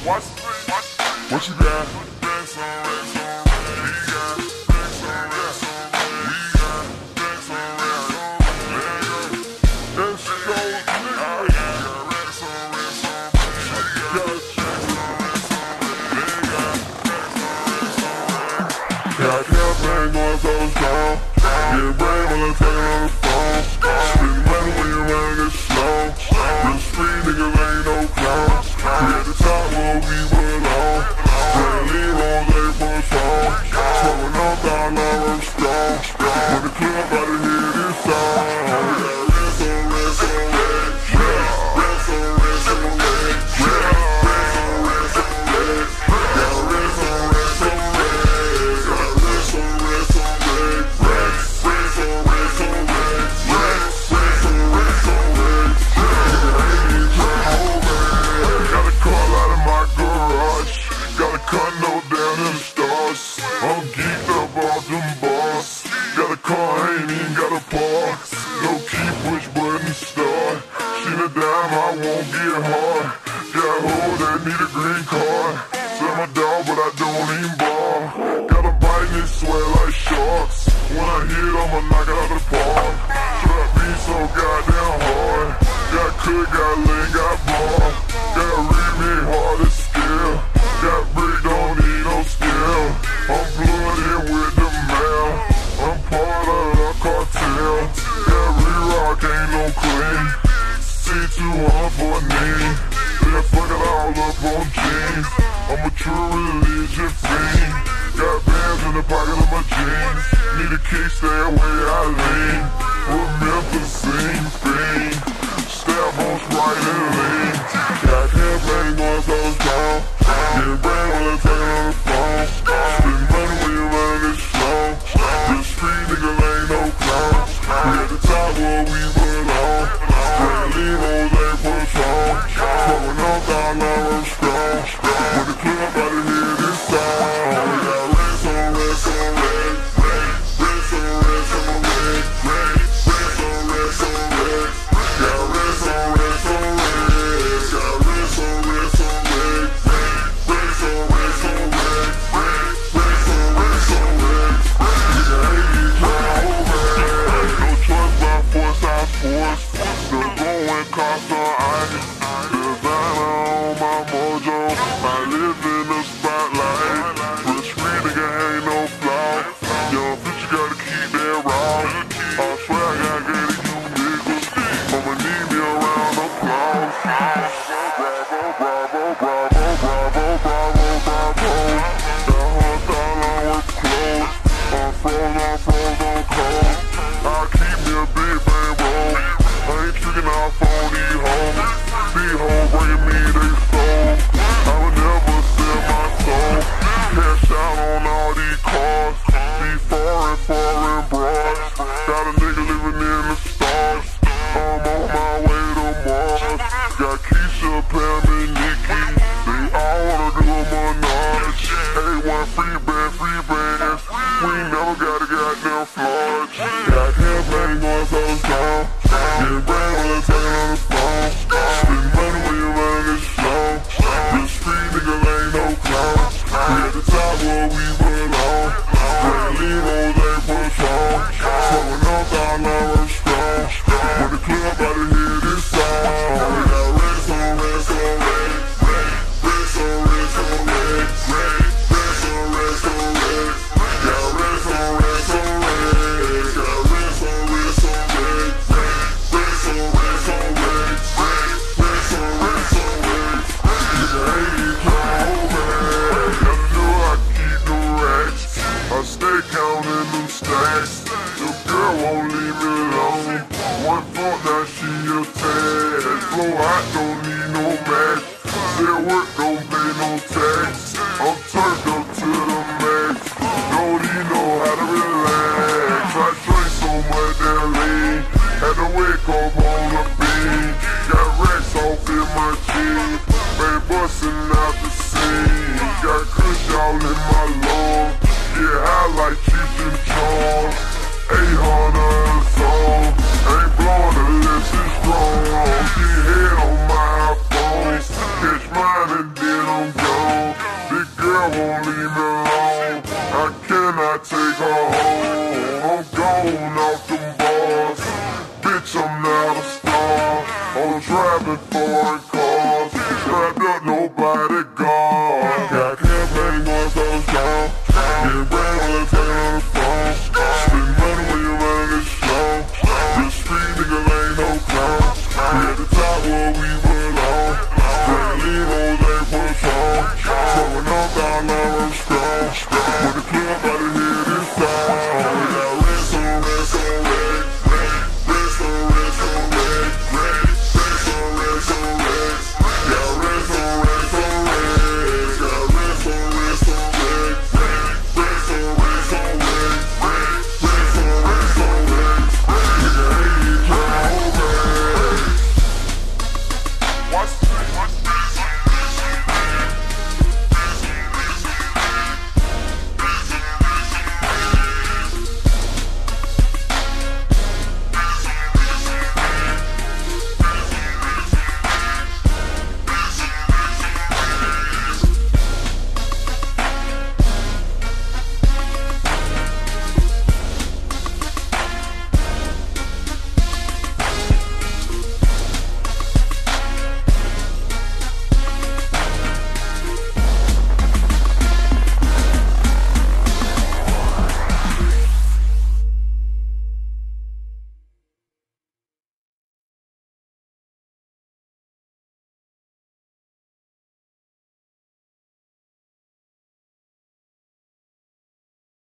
What you got? Got campaign going so strong. Get brain while I'm talking on the phone. Spend money when you running it slow. Real street niggas ain't no clown. We at the top where we belong. Bradley Rose for a song. Smoking on down I'm strong. When the club out of here this song. I'm geeked up off them bars. Got a car, ain't even got a park. No key, push button, start. She a dime, I won't get hard. Got hoes that need a green card. Sell my dog, but I don't even bar. Got a bite and it sweat like sharks. When I hit, I'ma knock it out the park. Trap me so goddamn hard. Got cook, got leg, got bar. Got remake, hard as skill. Got brick, don't need no skill. I'm blooded with the mail. I'm part of the cartel. Every rock ain't no clean. C200 for a knee. Then fuck it all up on jeans. I'm a true religion fiend. Got bands in the pocket of my jeans. Need a key, stay away, I lean. Remember scene fiend. Stab on Sprite and lean. Got campaign going so strong. Get brain while I'm talking on the phone. Spend money when you running it slow. Real street niggas ain't no clown. We at the top where we belong. Bradley Rose for a song. Smoking on down I'm strong. When the club out of here this song. We got reds on reds on red. Reds on reds on red. Reds on reds on red. Got reds on reds on red. Got reds on reds on red. Reds on reds on red. Reds on reds on red. Nigga ain't even trying over. No choice but force, I force. Still going cost on ice. Designer on my mojo. I live in the spotlight. Real street nigga ain't no flaw. Young bitch, you gotta keep that raw. I swear I gotta get it, you niggas. I'ma need me a round of applause. Bravo, bravo, bravo, bravo, bravo, bravo. That whole dollar was closed. I'm froze on cold. I'll keep me a big bang roll. I ain't tricking off on these hoes. These hoes bringing me they soul. I would never sell my soul. Cash out on all these cars. These foreign broads. Got a nigga living in the stars. I'm on my way to Mars. Got Keisha, Pam, and Nikki. They all wanna do a menage. A1 free bands. We never got a goddamn flaws. Got campaign going so strong. Get brain while I'm talking on the phone. Spend money when you running it slow. Real street niggas ain't no clown. We at the top where we belong. Bradley Rose for a song. Smoking on down I'm strong. When the club out of here this song. We got reds on reds on red. Reds on reds on red. Reds on reds on red. Got reds on reds on red. Got reds on reds on red. Reds on reds on red. Reds on reds on red. Nigga ain't even trying over. Gotta know I keep the racks. I stay counting them stacks. Your girl won't leave me alone. One thought now she a tag. Flow hot, don't need no match. Say work, don't pay no tax. I'm turned up to the max. Don't even know how to relax. I drink so much that lean. Had to wake up on the beat. Got racks off in my jeans. Been bustin' out the scene. Got kush all in my lungs. Get high like Cheech and Chong. 800 a song. Ain't blowing unless it's strong. Get head on my phone. Catch mine and then I'm gone. bitch, I'm not a star. All driving foreign cars, strapped up, nobody